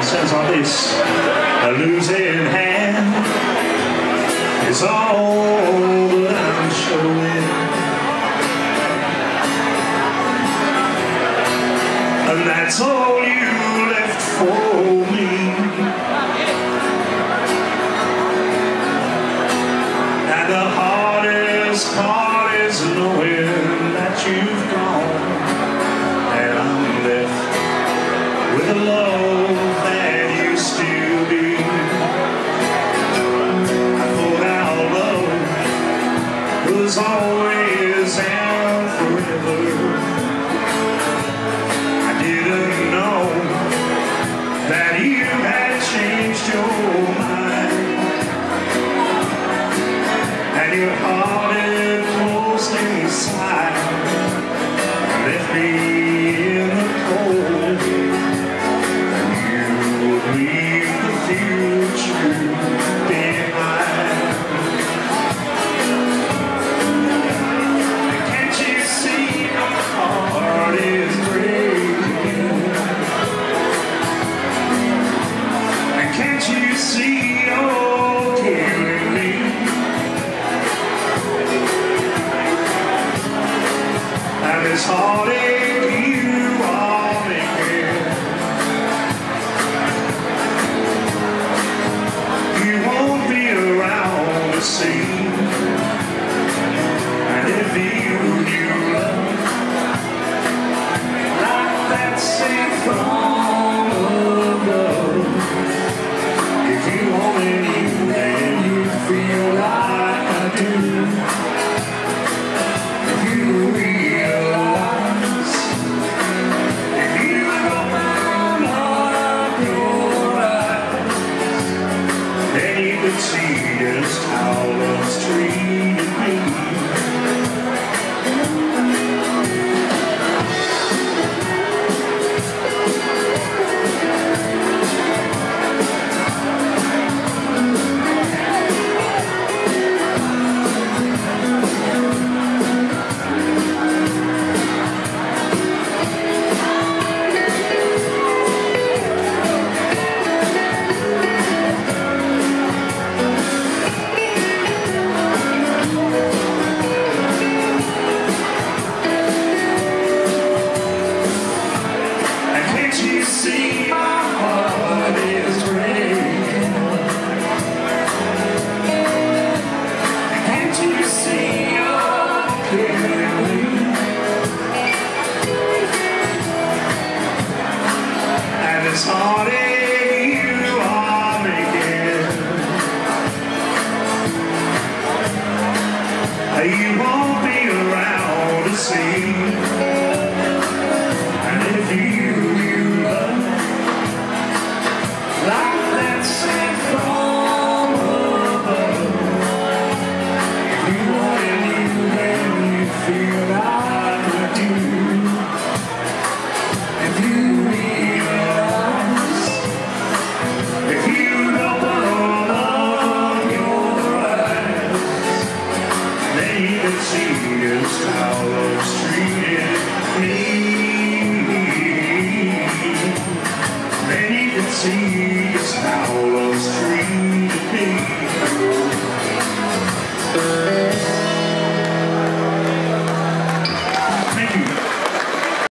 sounds like this. A losing hand is all that I'm showing, and that's all you left for me. And the hardest part is knowing that you've gone, and I'm left with a love that used to be. I thought our love was always and forever. I didn't know that you had changed your mind, and your heart had closed inside, left me in the cold. Leave the future behind. Can't you see my heart is breaking? And can't you see you're killing me? And this heartache you are making, to see. And if you knew love like that same from above, if you only knew, then you'd feel like I do. If you realize, if you open up your eyes, then you could see just how love's treated me. See my heart